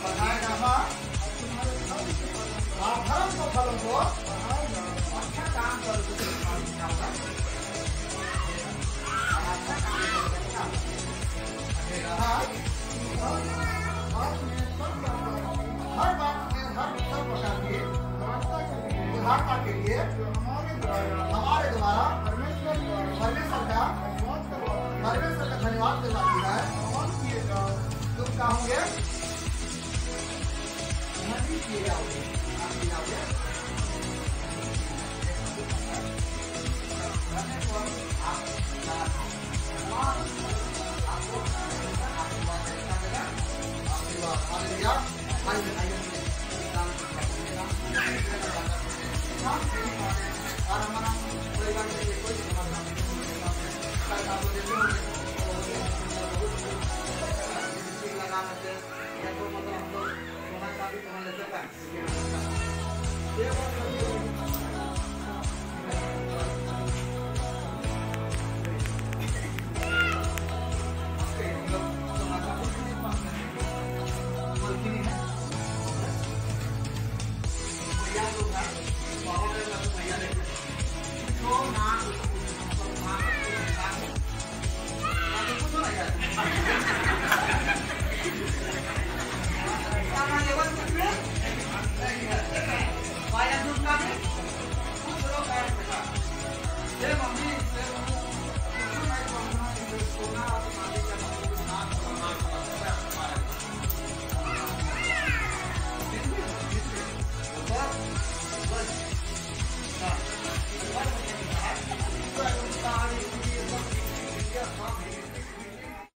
बढ़ाएगा मन, धर्म को फलों को अच्छा काम करो तो अच्छा काम हर बात में हर सब प्रकार की उदारता के लिए हमारे द्वारा परमेश्वर का धन्यवाद दिलाती है। तुम कहोगे किए जाओगे, आप किए जाओगे।